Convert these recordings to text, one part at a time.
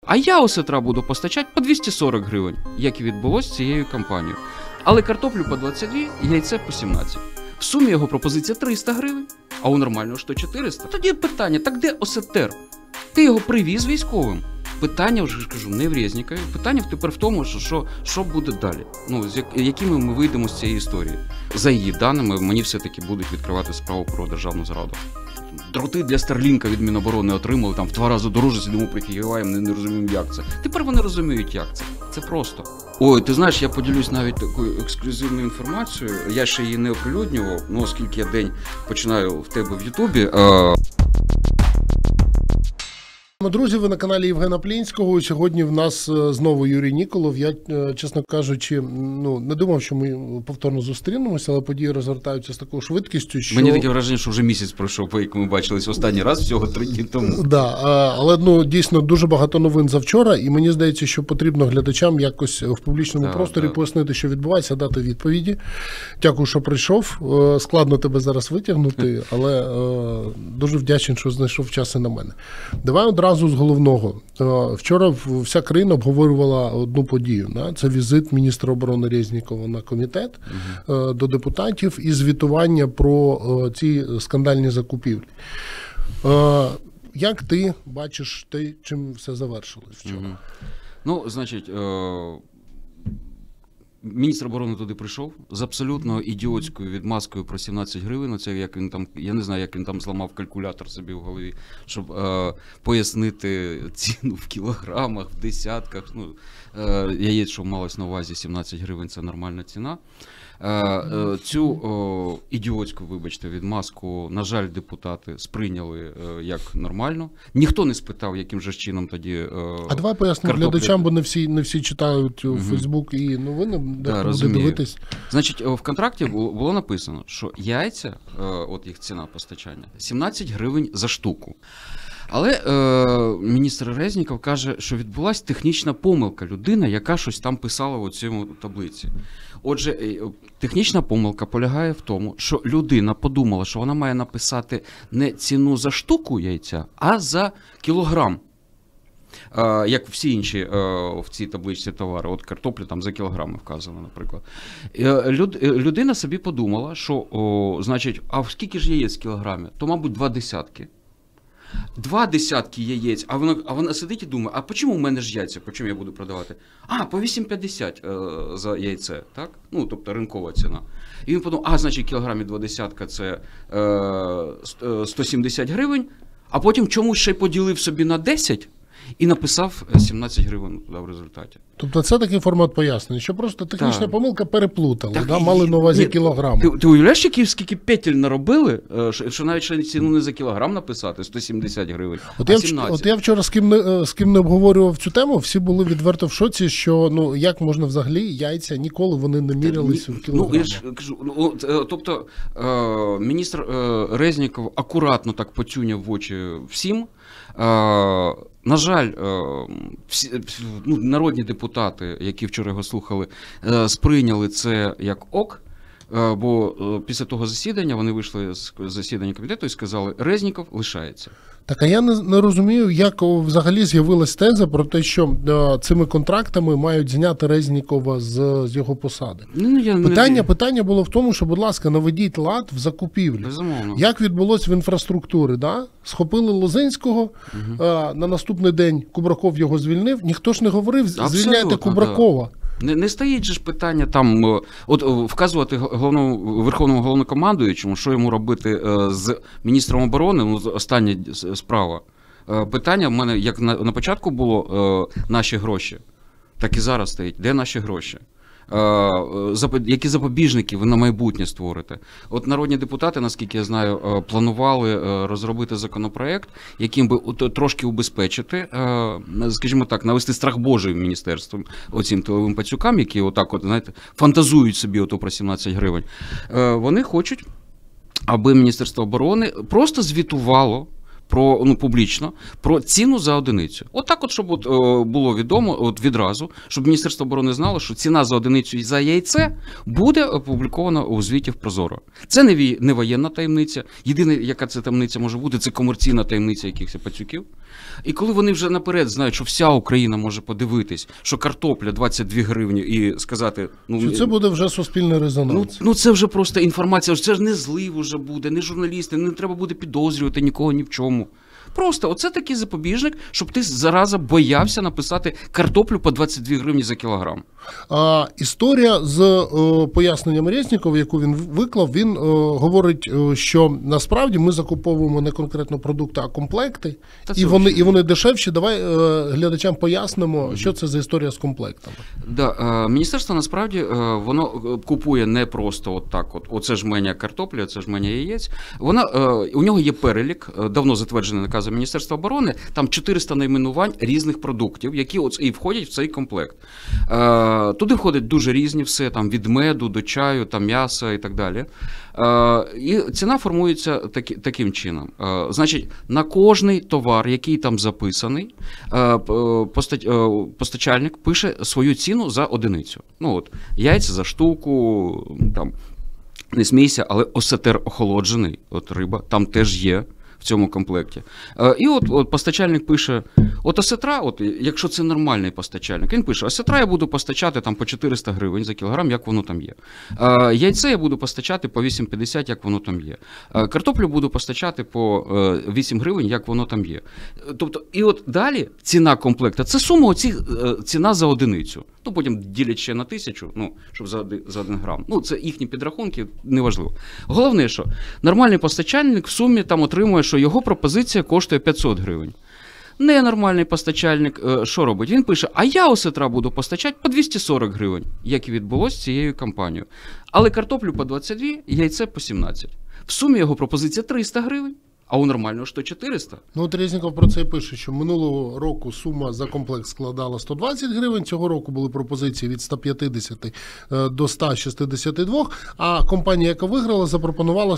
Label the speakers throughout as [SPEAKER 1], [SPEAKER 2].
[SPEAKER 1] А я осетра буду постачати по 240 гривень, як і відбулося з цією кампанією. Але картоплю по 22, яйце по 17. В сумі його пропозиція 300 гривень, а у нормального що 400. Тоді питання, так де осетер? Ти його привіз військовим? Питання, вже ж кажу, не в Резнікові. Питання тепер в тому, що буде далі. Ну, з якими ми вийдемо з цієї історії. За її даними, мені все-таки будуть відкривати справу про державну зраду. Дроти для Старлінка від Міноборони отримали, там в 2 рази дорожче, сидимо прикигаємо, не розуміємо, як це. Тепер вони розуміють, як це. Це просто. Ой, ти знаєш, я поділюсь навіть такою ексклюзивною інформацією. Я ще її не оприлюднював, ну, оскільки я день починаю в тебе в Ютубі.
[SPEAKER 2] Друзі, ви на каналі Євгена Плінського. Сьогодні в нас знову Юрій Ніколов. Я, чесно кажучи, не думав, що ми повторно зустрінемося, але події розгортаються з такою швидкістю, що...
[SPEAKER 1] Мені таке враження, що вже місяць пройшов, по якому ми бачились останній раз, всього 3 дні тому.
[SPEAKER 2] Да, але дійсно дуже багато новин завчора, і мені здається, що потрібно глядачам якось в публічному просторі пояснити, що відбувається, дати відповіді. Дякую, що прийшов. Складно тебе зараз витягнути, але дуже вдячний, що знайшов час і на мене. Давай одразу з головного. Вчора вся країна обговорювала одну подію. Це візит міністра оборони Резнікова на комітет до депутатів і звітування про ці скандальні закупівлі. Як ти бачиш, чим все завершилось вчора?
[SPEAKER 1] Ну, значить, міністр оборони туди прийшов з абсолютно ідіотською відмазкою про 17 гривень. Це як він там, я не знаю, як він там зламав калькулятор собі в голові, щоб пояснити ціну в кілограмах, в десятках. Ну, яєць, що малось на увазі, 17 гривень – це нормальна ціна. Цю ідіотську, вибачте, відмазку, на жаль, депутати сприйняли як нормально. Ніхто не спитав, яким же чином тоді
[SPEAKER 2] А давай поясню глядачам, бо не всі читають Фейсбук і новини, де буде дивитись.
[SPEAKER 1] Значить, в контракті було написано, що яйця, от їх ціна постачання, 17 гривень за штуку. Але міністр Резніков каже, що відбулася технічна помилка людини, яка щось там писала у цьому таблиці. Отже, технічна помилка полягає в тому, що людина подумала, що вона має написати не ціну за штуку яйця, а за кілограм. Як всі інші в цій табличці товари, от картоплю там за кілограми вказано, наприклад. Людина собі подумала, що, значить, а скільки ж яєць в кілограмі? То, мабуть, 2 десятки. 2 десятки яєць, а вона сидить і думає, а чому в мене ж яйця, по чому я буду продавати? По 8,50 за яйце, так? Ну, тобто ринкова ціна. І він подумав, значить, кілограмі 2 десятка – це 170 гривень, а потім чомусь ще й поділив собі на 10 і написав 17 гривень в результаті.
[SPEAKER 2] Тобто це такий формат пояснення, що просто технічна помилка переплутали, мали на увазі кілограм.
[SPEAKER 1] Ти уявляєш, скільки петель наробили, що навіть ще ціну не за кілограм написати, 170 гривень, а 17.
[SPEAKER 2] От я вчора з ким не обговорював цю тему, всі були відверто в шоці, що як можна взагалі яйця, ніколи вони не мірялися в кілограмах.
[SPEAKER 1] Ну, я ж кажу, тобто міністр Резніков акуратно так потюняв в очі всім. На жаль, народні депутати, які вчора його слухали, сприйняли це як ок, бо після того засідання вони вийшли з засідання комітету і сказали, Резніков лишається. Так,
[SPEAKER 2] а я не розумію, як взагалі з'явилась теза про те, що цими контрактами мають зняти Резнікова з його посади. Питання було в тому, що, будь ласка, наведіть лад в закупівлі.
[SPEAKER 1] Безумовно.
[SPEAKER 2] Як відбулось в інфраструктурі, схопили Лозинського, на наступний день Кубраков його звільнив, ніхто ж не говорив, звільняйте Кубракова.
[SPEAKER 1] Не стоїть же ж питання там, вказувати верховному головнокомандуючому, що йому робити з міністром оборони, остання справа. Питання в мене, як на початку було наші гроші, так і зараз стоїть, де наші гроші? Які запобіжники ви на майбутнє створите? От народні депутати, наскільки я знаю, планували розробити законопроект, яким би трошки убезпечити, скажімо так, навести страх Божий міністерством оцим тиловим пацюкам, які отак знаєте, фантазують собі про 17 гривень. Вони хочуть, аби Міністерство оборони просто звітувало публічно про ціну за одиницю. Отак, щоб було відомо відразу, щоб Міністерство оборони знало, що ціна за одиницю за яйце буде опублікована у звіті в Прозоро. Це не воєнна таємниця. Єдине, яка це таємниця може бути, це комерційна таємниця якихось пацюків. І коли вони вже наперед знають, що вся Україна може подивитись, що картопля 22 гривні і сказати...
[SPEAKER 2] Що це буде вже суспільний резонанс.
[SPEAKER 1] Це вже просто інформація, це ж не злив уже буде, не журналісти, не треба буде підозрювати нікого ні в чому. Просто оце такий запобіжник, щоб ти зараза боявся написати картоплю по 22 гривні за кілограм.
[SPEAKER 2] Історія з поясненням Резнікова, яку він виклав, він говорить, що насправді ми закуповуємо не конкретно продукти, а комплекти, і вони дешевші. Давай глядачам пояснимо, що це за історія з комплектами.
[SPEAKER 1] Міністерство насправді воно купує не просто оце жменя картоплі, оце жменя яєць. У нього є перелік, давно затверджений наказом Міністерства оборони, там 400 найменувань різних продуктів, які і входять в цей комплект. Туди входять дуже різні все, там від меду до чаю, там м'яса і так далі. І ціна формується таким чином. Значить, на кожний товар, який там записаний, постачальник пише свою ціну за одиницю. Яйця за штуку, там, не смійся, але осетер охолоджений, риба, там теж є в цьому комплекті. І постачальник пише, осетра, якщо це нормальний постачальник, він пише, осетра я буду постачати там по 400 гривень за кілограм, як воно там є. Яйце я буду постачати по 8,50, як воно там є. Картоплю буду постачати по 8 гривень, як воно там є. Тобто, і далі ціна комплекта, це сума ціна за одиницю. Потім ділять ще на 1000, щоб за 1 грам. Це їхні підрахунки, неважливо. Головне, що нормальний постачальник в сумі там отримує, що його пропозиція коштує 500 гривень. Ненормальний постачальник що робить? Він пише, а я осетра буду постачати по 240 гривень, як і відбулося з цією кампанією. Але картоплю по 22, яйце по 17. В сумі його пропозиція 300 гривень. А у нормального що 400?
[SPEAKER 2] Резніков про це пише, що минулого року сума за комплект складала 120 гривень, цього року були пропозиції від 150 до 162, а компанія, яка виграла, запропонувала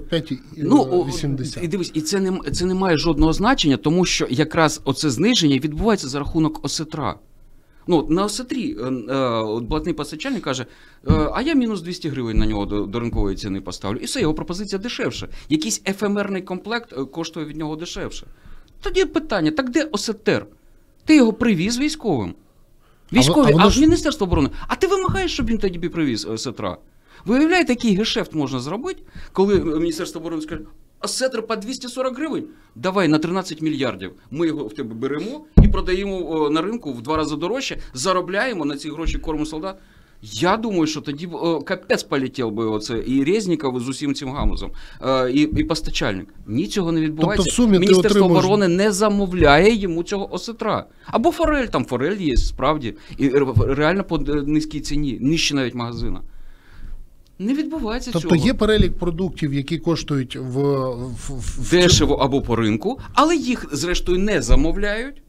[SPEAKER 2] 145,80.
[SPEAKER 1] І дивись, і це не має жодного значення, тому що якраз оце зниження відбувається за рахунок осетра. На осетрі блатний постачальник каже, а я мінус 200 гривень на нього до ринкової ціни поставлю. І все, його пропозиція дешевше. Якийсь ефемерний комплект коштує від нього дешевше. Тоді питання, так де осетер? Ти його привіз військовим? Військові, а в Міністерство оборони. А ти вимагаєш, щоб він тоді привіз осетра? Виявляєте, який гешефт можна зробити, коли Міністерство оборони скаже, осетр по 240 гривень? Давай на 13 мільярдів. Ми його в тебе беремо і продаємо на ринку в 2 рази дорожче, заробляємо на ці гроші корму солдат. Я думаю, що тоді капець полетів би і Резніков з усім цим гамузом, і постачальник. Ні, цього не відбувається.
[SPEAKER 2] Тобто,
[SPEAKER 1] Міністерство оборони не замовляє йому цього осетра. Або форель є, справді, і реально по низькій ціні, нижче навіть магазина. Не відбувається цього.
[SPEAKER 2] Тобто є перелік продуктів, які коштують
[SPEAKER 1] дешево або по ринку, але їх, зрештою, не замовляють.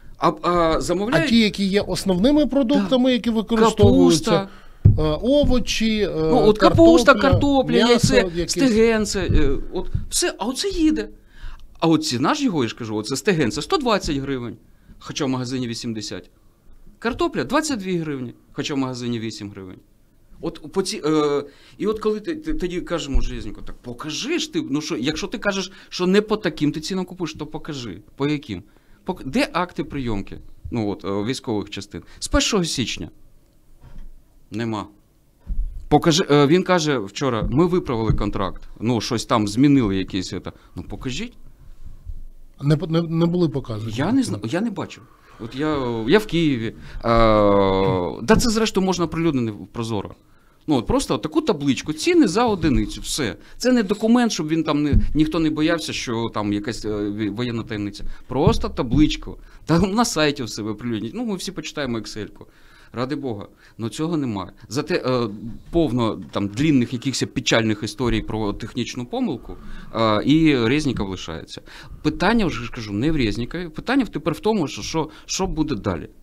[SPEAKER 2] А ті, які є основними продуктами, які використовуються, овочі,
[SPEAKER 1] капуста, картопля, яйце, стегенце, все, а оце їде. А ціна ж його, я ж кажу, оце стегенце 120 гривень, хоча в магазині 80. Картопля 22 гривні, хоча в магазині 8 гривень. І коли ти тоді кажемо Резніков, так покажи ж ти, якщо ти кажеш, що не по таким ти цінам купуєш, то покажи. По яким? Де акти прийомки військових частин? З 1 січня. Нема. Він каже вчора, ми виправили контракт, щось там змінили якісь. Покажіть.
[SPEAKER 2] Не були показані.
[SPEAKER 1] Я не знаю, я не бачив. Я в Києві. Це зрештою можна оприлюднити в Прозоро. Просто таку табличку, ціни за одиницю, все. Це не документ, щоб він там ніхто не боявся, що там якась воєнна таємниця. Просто табличку. Там на сайті все оприлюднять. Ми всі почитаємо Excel-ку. Ради Бога. Но цього немає. Зате повно там длінних якихось печальних історій про технічну помилку, і Резніков лишається. Питання, вже ж кажу, не в Резнікові. Питання тепер в тому, що буде далі.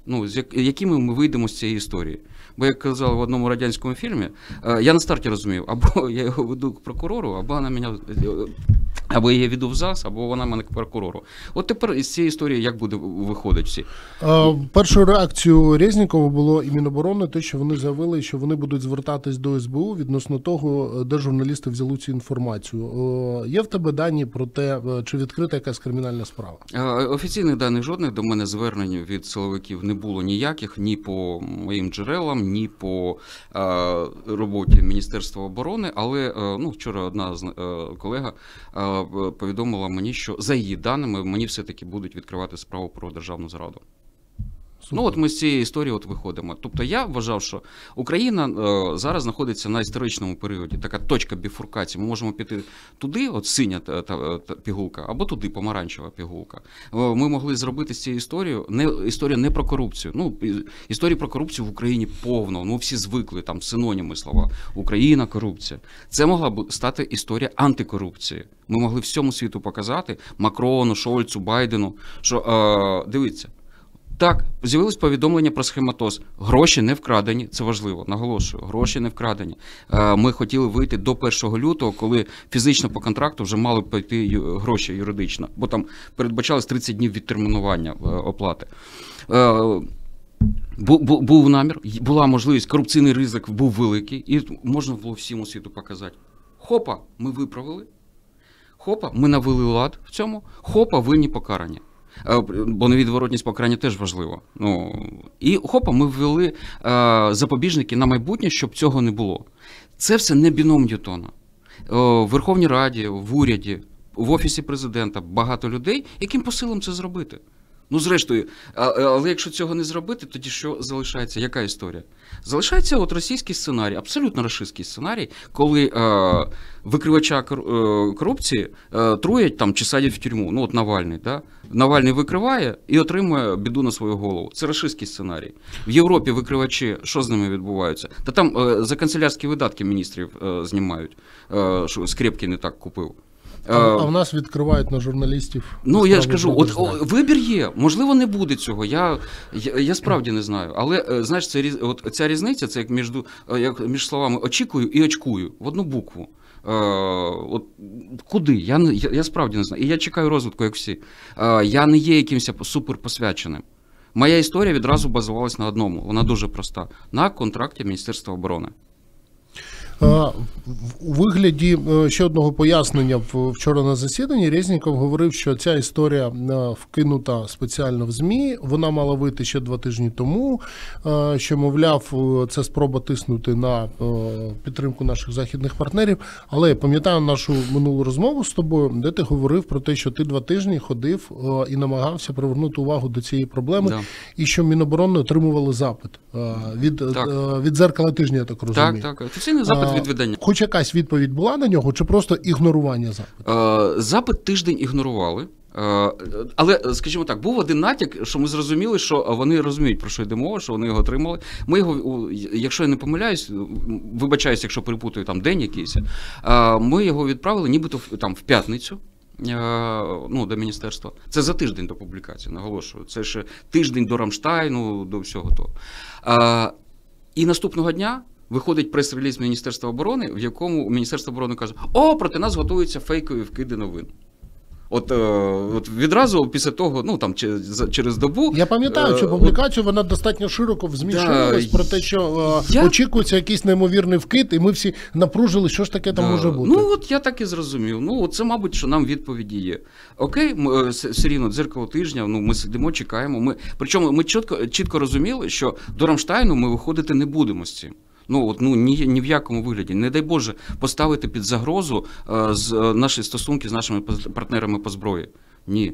[SPEAKER 1] Ну, з якими ми вийдемо з цієї історії. Бо, як казали в одному радянському фільмі, я на старті розумів, або я його веду к прокурору, або я веду в ЗАГС, або вона мене к прокурору. От тепер із цієї історії як буде виходити всі?
[SPEAKER 2] Першою реакцією Резнікова було і Міноборони, те, що вони заявили, що вони будуть звертатись до СБУ відносно того, де журналісти взяли цю інформацію. Є в тебе дані про те, чи відкрита якась кримінальна справа?
[SPEAKER 1] Офіційних даних жодних, до мене звернень від силовиків не було ніяких, ні по моїм джерелам, ні по роботі Міністерства оборони, але вчора одна колега повідомила мені, що за її даними мені все-таки будуть відкривати справу про державну зраду. Супер. Ну от ми з цієї історії виходимо. Тобто я вважав, що Україна зараз знаходиться на історичному періоді, така точка біфуркації. Ми можемо піти туди, от синя та пігулка, або туди помаранчева пігулка. Ми могли зробити з цією історію не про корупцію. Історії про корупцію в Україні повно, всі звикли, там синоніми слова. Україна, корупція. Це могла б стати історія антикорупції. Ми могли всьому світу показати, Макрону, Шольцу, Байдену, що, дивіться, так, з'явилось повідомлення про схематоз. Гроші не вкрадені, це важливо, наголошую, гроші не вкрадені. Ми хотіли вийти до 1 лютого, коли фізично по контракту вже мали пойти гроші юридично, бо там передбачалось 30 днів відтермінування оплати. Був намір, була можливість, корупційний ризик був великий, і можна було всьому світу показати. Хопа, ми виправили, хопа, ми навели лад в цьому, хопа, винні покарані. Бо невідворотність покарання теж важливо. І хопа, ми ввели запобіжники на майбутнє, щоб цього не було. Це все не біном Ньютона. В Верховній Раді, в уряді, в Офісі Президента багато людей, яким по силам це зробити. Зрештою, але якщо цього не зробити, тоді що залишається? Яка історія? Залишається російський сценарій, абсолютно рашистський сценарій, коли викривача корупції труять там, чи садять в тюрму. От Навальний, да? Навальний викриває і отримує біду на свою голову. Це рашистський сценарій. В Європі викривачі, що з ними відбувається? Та там за канцелярські видатки міністрів знімають, що Скрепки не так купив.
[SPEAKER 2] А в нас відкривають на журналістів.
[SPEAKER 1] Я ж кажу, вибір є, можливо, не буде цього, я справді не знаю. Але, знаєш, ця різниця, це як між словами очікую і очкую, в одну букву. Куди? Я справді не знаю. І я чекаю розвитку, як всі. Я не є якимось суперпосвяченим. Моя історія відразу базувалась на одному, вона дуже проста. На контракті Міністерства оборони.
[SPEAKER 2] У вигляді ще одного пояснення вчора на засіданні Резніков говорив, що ця історія вкинута спеціально в ЗМІ, вона мала вийти ще 2 тижні тому, що, мовляв, це спроба тиснути на підтримку наших західних партнерів. Але я пам'ятаю нашу минулу розмову з тобою, де ти говорив про те, що ти 2 тижні ходив і намагався привернути увагу до цієї проблеми, да. І що Міноборони отримували запит від «Дзеркала тижня», я так розумію.
[SPEAKER 1] Так. Офіційний запит від видання.
[SPEAKER 2] Хоч якась відповідь була на нього, чи просто ігнорування запиту?
[SPEAKER 1] Запит тиждень ігнорували. Але, скажімо так, був один натяк, що ми зрозуміли, що вони розуміють, про що йде мова, що вони його отримали. Ми його, якщо я не помиляюсь, вибачаюсь, якщо перепутаю там день якийсь, ми його відправили нібито там в п'ятницю. До міністерства. Це за тиждень до публікації, наголошую. Це ще тиждень до Рамштайну, до всього того. І наступного дня виходить прес-реліз Міністерства оборони, в якому Міністерство оборони каже: проти нас готуються фейкові вкиди новин. От відразу після того, через добу...
[SPEAKER 2] Я пам'ятаю цю публікацію, вона достатньо широко в ЗМІ ширилась про те, що очікується якийсь неймовірний вкид, і ми всі напружили, що ж таке там може бути.
[SPEAKER 1] Я так і зрозумів. Це, мабуть, що нам відповіді є. Окей, все рівно, «Дзеркало тижня», ми сидимо, чекаємо. Причому ми чітко розуміли, що до Рамштайну ми виходити не будемо з цим. Ні в якому вигляді. Не дай Боже поставити під загрозу наші стосунки з нашими партнерами по зброї. Ні.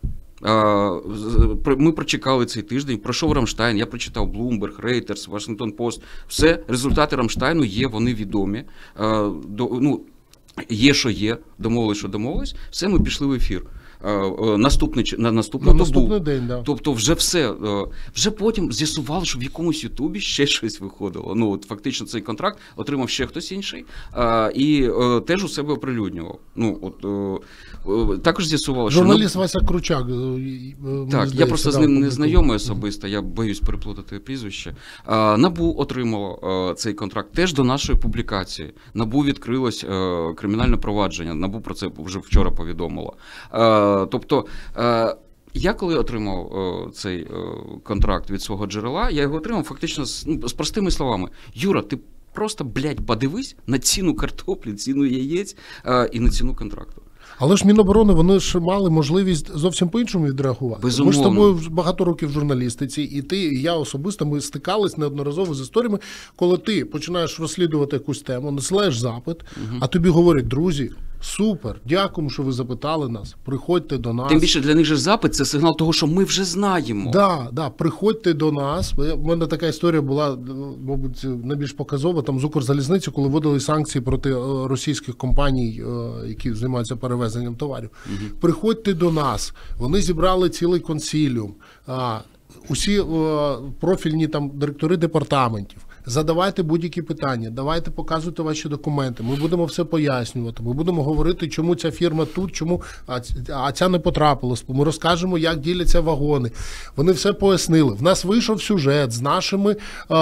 [SPEAKER 1] Ми прочекали цей тиждень, пройшов Рамштайн, я прочитав Bloomberg, Reuters, Washington Post. Все, результати Рамштайну є, вони відомі. Є, що є, домовились, що домовились. Все, ми пішли в ефір. на наступну добу.
[SPEAKER 2] День, да.
[SPEAKER 1] Тобто вже все. Вже потім з'ясували, що в якомусь Ютубі ще щось виходило. Ну, от фактично цей контракт отримав ще хтось інший і теж у себе оприлюднював. Ну, також з'ясували, що...
[SPEAKER 2] Журналіст Вася Кручак.
[SPEAKER 1] Так, я просто з ним не знайомий особисто, я боюсь переплутати прізвище. НАБУ отримало цей контракт теж до нашої публікації. НАБУ відкрилось кримінальне провадження, НАБУ про це вже вчора повідомило. Тобто, я коли отримав цей контракт від свого джерела, я його отримав фактично з простими словами. Юра, ти просто, блядь, подивись на ціну картоплі, ціну яєць і на ціну контракту.
[SPEAKER 2] Але ж Міноборони, вони ж мали можливість зовсім по-іншому відреагувати.
[SPEAKER 1] Безумовно.
[SPEAKER 2] Ми ж з тобою багато років в журналістиці, і ти, і я особисто, ми стикались неодноразово з історіями, коли ти починаєш розслідувати якусь тему, насилаєш запит, а тобі говорять, друзі, супер, дякуємо, що ви запитали нас, приходьте до нас.
[SPEAKER 1] Тим більше для них же запит – це сигнал того, що ми вже знаємо.
[SPEAKER 2] Да, приходьте до нас. У мене така історія була, мабуть, найбільш показова, там з Укрзалізниці, коли вводили санкції проти російських компаній, які займаються перевезенням товарів. Приходьте до нас. Вони зібрали цілий консиліум. Усі профільні там директори департаментів. Задавайте будь-які питання, давайте показуйте ваші документи, ми будемо все пояснювати, ми будемо говорити, чому ця фірма тут, чому ця не потрапилась, ми розкажемо, як діляться вагони. Вони все пояснили. В нас вийшов сюжет з нашими,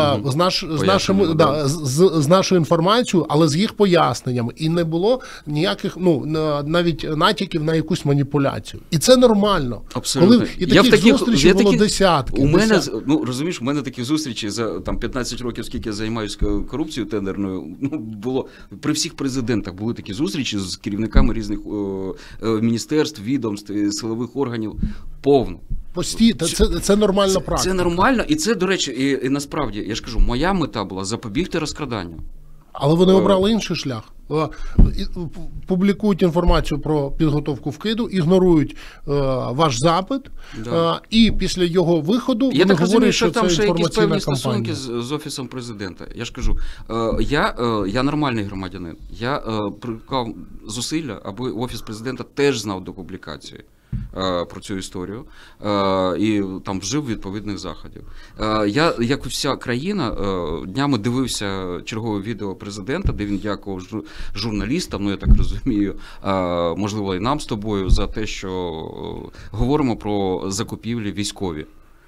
[SPEAKER 2] з нашою інформацією, але з їх поясненнями. І не було ніяких, навіть натяків на якусь маніпуляцію. І це нормально.
[SPEAKER 1] Абсолютно.
[SPEAKER 2] І таких зустрічей було десятки.
[SPEAKER 1] Розумієш, у мене такі зустрічі за 15 років, скільки я займаюся корупцією тендерною, було при всіх президентах були такі зустрічі з керівниками різних міністерств, відомств, силових органів. Повно.
[SPEAKER 2] Це нормальна практика.
[SPEAKER 1] Це нормально, і це, до речі, і насправді, я ж кажу, моя мета була запобігти розкраданню.
[SPEAKER 2] Але вони обрали інший шлях. Публікують інформацію про підготовку вкиду, ігнорують ваш запит, і після його виходу вони говорять, що це інформаційна кампанія. Я так розумію, що там ще якісь певні стосунки з Офісом Президента. Я ж кажу, я нормальний громадянин. Я приклав зусилля, аби Офіс Президента теж знав до публікації про цю історію і там вжив відповідних заходів. Я, як і вся країна, днями дивився чергове відео президента, де він дякував журналістам, я так розумію, можливо і нам з тобою, за те, що говоримо про закупівлі військові.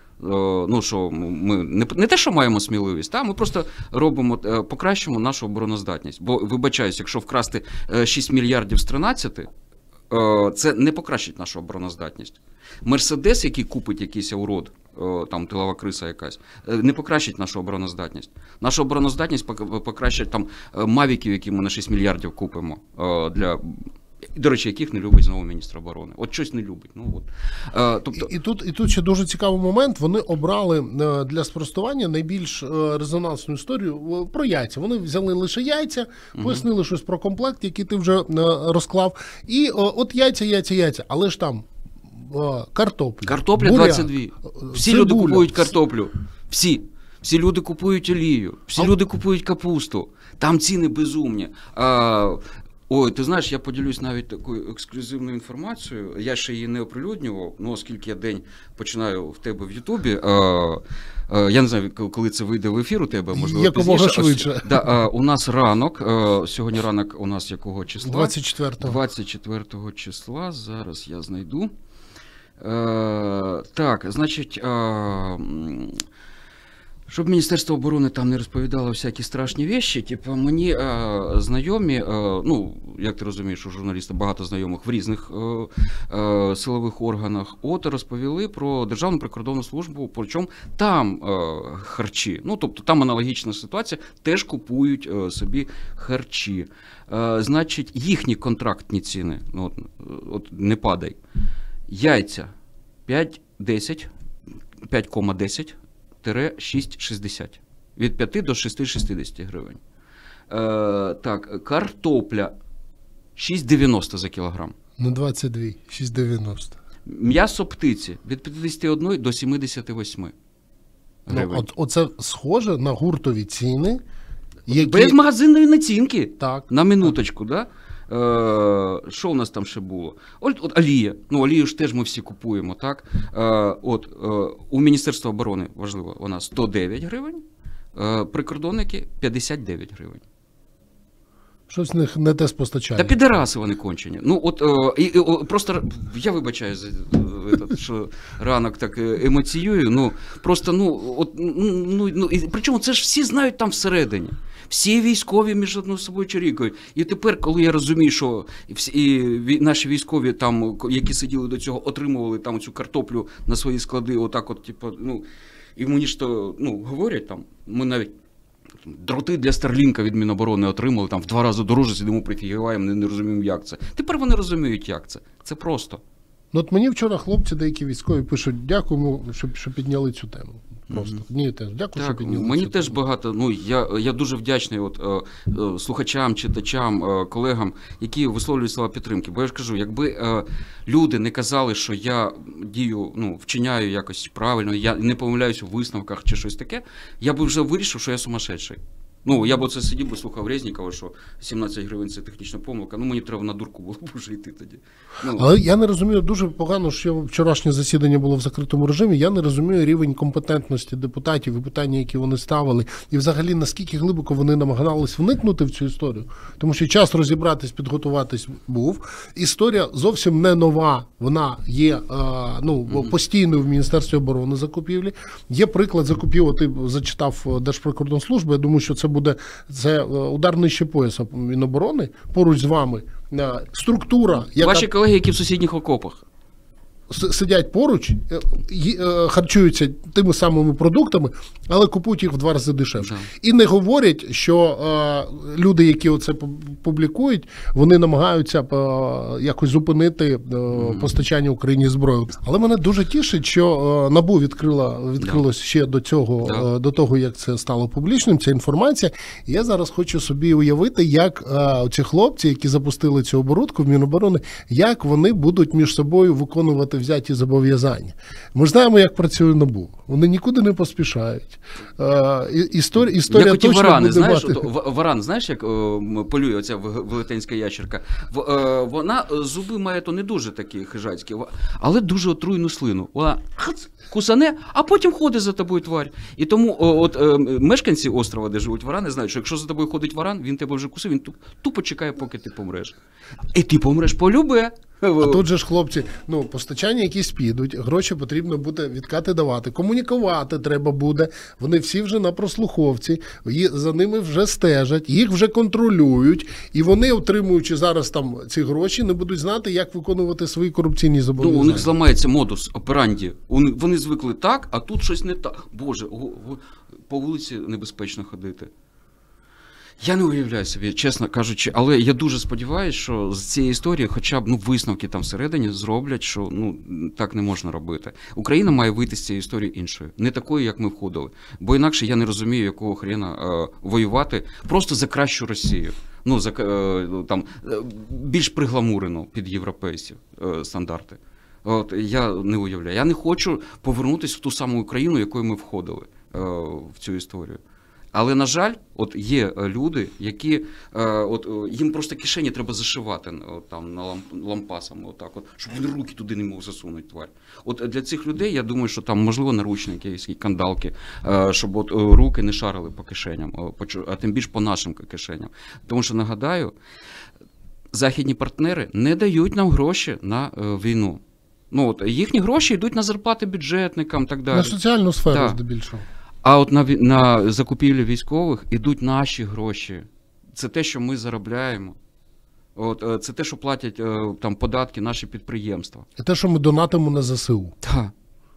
[SPEAKER 2] Що ми не те, що маємо сміливість, ми просто робимо, покращимо нашу обороноздатність. Бо, вибачаюсь, якщо вкрасти 6 мільярдів з 13, це не покращить нашу обороноздатність. Мерседес, який купить якийсь урод, там тилова криса якась, не покращить нашу обороноздатність. Нашу обороноздатність покращать там мавіків, які ми на 6 мільярдів купимо, до речі, яких не любить знову міністр оборони. От щось не любить. Тобто... І тут ще дуже цікавий момент. Вони обрали для спростування найбільш резонансну історію про яйця. Вони взяли лише яйця, пояснили щось про комплект, який ти вже розклав. І от яйця. Але ж там картопля.
[SPEAKER 1] Картопля 22. Всі люди купують картоплю. Всі люди купують олію. Всі люди купують капусту. Там ціни безумні. Ой, ти знаєш, я поділюсь навіть такою ексклюзивною інформацією. Я ще її не оприлюднював, оскільки я день починаю в тебе в Ютубі. Я не знаю, коли це вийде в ефір у тебе, можливо,
[SPEAKER 2] якомога швидше.
[SPEAKER 1] У нас ранок, сьогодні ранок у нас якого числа?
[SPEAKER 2] 24-го.
[SPEAKER 1] 24 числа, зараз я знайду. Так, значить... Щоб Міністерство оборони там не розповідало всякі страшні вещі, мені знайомі, як ти розумієш, у журналіста багато знайомих в різних силових органах, розповіли про Державну прикордонну службу, причому там харчі, тобто там аналогічна ситуація, теж купують собі харчі. Значить, їхні контрактні ціни, не падай, яйця 5,10, 6,60. Від 5 до 6,60 гривень. Так, картопля 6,90 за кілограм.
[SPEAKER 2] 22, 6,90.
[SPEAKER 1] М'ясо птиці від 51 до 78 гривень.
[SPEAKER 2] Оце схоже на гуртові ціни,
[SPEAKER 1] без магазинної націнки.
[SPEAKER 2] Так.
[SPEAKER 1] На минуточку, да? Що у нас там ще було? От олія. Ну, олію ж теж ми всі купуємо, так? У Міністерства оборони, важливо, вона 109 гривень, прикордонники 59 гривень.
[SPEAKER 2] Щось в них не те з постачанням.
[SPEAKER 1] Та підараси вони кончені. Ну, просто, я вибачаю, що ранок так емоціюю, ну, просто, причому це ж всі знають там всередині. Всі військові між собою чарікають. І тепер, коли я розумію, що наші військові, там, які сиділи до цього, отримували там цю картоплю на свої склади, отак от, типу, і мені ж то, говорять там, ми навіть дроти для Старлінка від Міноборони отримали, там в 2 рази дорожче, сидимо, прифігіваємо, не розуміємо, як це. Тепер вони розуміють, як це. Це просто.
[SPEAKER 2] Ну, от мені вчора хлопці, деякі військові, пишуть, дякуємо, що підняли цю тему. Просто. Дякую, що підняли
[SPEAKER 1] мені
[SPEAKER 2] цю
[SPEAKER 1] теж
[SPEAKER 2] тему.
[SPEAKER 1] багато, я дуже вдячний слухачам, читачам, колегам, які висловлюють слова підтримки. Бо я ж кажу, якби люди не казали, що я дію, вчиняю якось правильно, я не помиляюсь у висновках чи щось таке, я б вже вирішив, що я сумасшедший. Я б оце сидів би, слухав Резнікова, що 17 гривень – це технічна помилка. Мені треба на дурку було б вже йти тоді.
[SPEAKER 2] Але я не розумію, дуже погано, що вчорашнє засідання було в закритому режимі. Я не розумію рівень компетентності депутатів і питання, які вони ставили. І взагалі, наскільки глибоко вони намагались вникнути в цю історію. Тому що час розібратись, підготуватись був. Історія зовсім не нова. Вона є постійною в Міністерстві оборони закупівлі. Є приклад закупівлі, ти зачитав Держприкордонслужби. Я думаю, що це удар нижче пояса Міноборони поруч з вами. Структура, яка...
[SPEAKER 1] Ваші колеги, які в сусідніх окопах.
[SPEAKER 2] Сидять поруч, харчуються тими самими продуктами, але купують їх в 2 рази дешевше. І не говорять, що люди, які оце публікують, вони намагаються якось зупинити постачання Україні зброї. Але мене дуже тішить, що НАБУ відкрилось ще до того, як це стало публічним, ця інформація. І я зараз хочу собі уявити, як ці хлопці, які запустили цю оборудку в Міноборони, як вони будуть між собою виконувати взяті зобов'язання. Ми ж знаємо, як працює НАБУ. Вони нікуди не поспішають. Історія
[SPEAKER 1] як
[SPEAKER 2] точно
[SPEAKER 1] варани,
[SPEAKER 2] буде
[SPEAKER 1] знаєш,
[SPEAKER 2] мати...
[SPEAKER 1] Варан, знаєш, як полює оця велетенська ящерка? Вона зуби має то не дуже такі хижацькі, але дуже отруйну слину. Вона кусане, а потім ходить за тобою тварь. І тому мешканці острова, де живуть варани, знають, що якщо за тобою ходить варан, він тебе вже кусив, він тупо чекає, поки ти помреш. І ти помреш полюбе.
[SPEAKER 2] А тут же ж, хлопці, постачання якісь підуть, гроші потрібно буде відкати давати, комунікувати треба буде, вони всі вже на прослуховці, за ними вже стежать, їх вже контролюють, і вони, отримуючи зараз там ці гроші, не будуть знати, як виконувати свої корупційні зобов'язання.
[SPEAKER 1] У них зламається модус операнді. Вони звикли так, а тут щось не так. Боже, по вулиці небезпечно ходити. Я не уявляю собі, чесно кажучи, але я дуже сподіваюся, що з цієї історії хоча б висновки там всередині зроблять, що так не можна робити. Україна має вийти з цієї історії іншою, не такою, як ми входили. Бо інакше я не розумію, якого хрена воювати просто за кращу Росію. Більш пригламурену під європейців стандарти. Я не уявляю. Я не хочу повернутися в ту саму Україну, якою ми входили в цю історію. Але, на жаль, є люди, які, їм просто кишені треба зашивати лампасами, щоб він руки туди не мог засунути, тварь. Для цих людей, я думаю, що там, можливо, наручники, якісь кандалки, щоб руки не шарили по кишеням, а тим більше по нашим кишеням. Тому що, нагадаю, західні партнери не дають нам гроші на війну. Їхні гроші йдуть на зарплати бюджетникам і так далі.
[SPEAKER 2] На соціальну сферу, здебільшого.
[SPEAKER 1] А на закупівлі військових ідуть наші гроші. Це те, що ми заробляємо. Це те, що платять там податки наші підприємства.
[SPEAKER 2] І те, що ми донатимо на ЗСУ.
[SPEAKER 1] Так.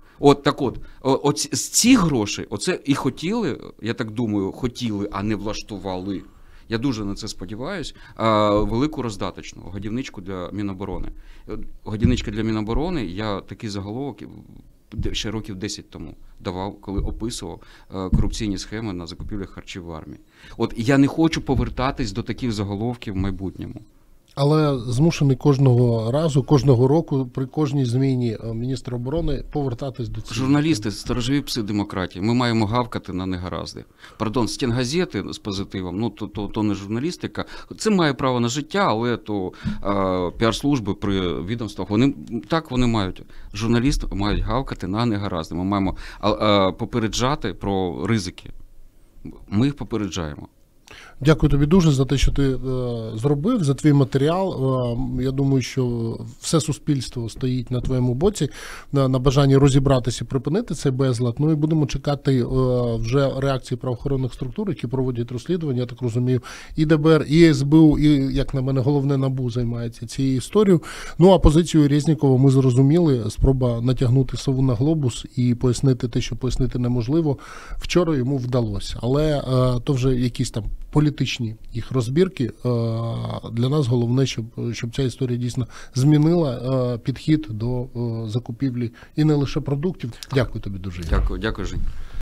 [SPEAKER 1] З цих грошей, оце і хотіли, я так думаю, а не влаштували. Я дуже на це сподіваюся. Велику роздаточну годівничку для Міноборони. Годівничка для Міноборони, я такий заголовок ще років 10 тому давав, коли описував корупційні схеми на закупівлях харчів в армії. Я не хочу повертатись до таких заголовків в майбутньому.
[SPEAKER 2] Але змушений кожного разу, кожного року, при кожній зміні міністра оборони повертатись до цього.
[SPEAKER 1] Журналісти – сторожові пси демократії. Ми маємо гавкати на негаразди. Пардон, стенгазети з позитивом, ну то не журналістика. Це має право на життя, але то піар-служби при відомствах, вони мають. Журналісти мають гавкати на негаразди. Ми маємо попереджати про ризики. Ми їх попереджаємо.
[SPEAKER 2] Дякую тобі дуже за те, що ти зробив, за твій матеріал. Я думаю, що все суспільство стоїть на твоєму боці, на бажанні розібратися і припинити цей безлад. Ну і будемо чекати вже реакції правоохоронних структур, які проводять розслідування, я так розумію, і ДБР, і СБУ, і, як на мене, головне НАБУ займається цією історією. Ну а позицію Резнікова ми зрозуміли. Спроба натягнути сову на глобус і пояснити те, що пояснити неможливо, вчора йому вдалося. Але то вже якісь там політичні їх розбірки. Для нас головне, щоб ця історія дійсно змінила підхід до закупівлі і не лише продуктів. Дякую тобі дуже.
[SPEAKER 1] Дякую, Жень.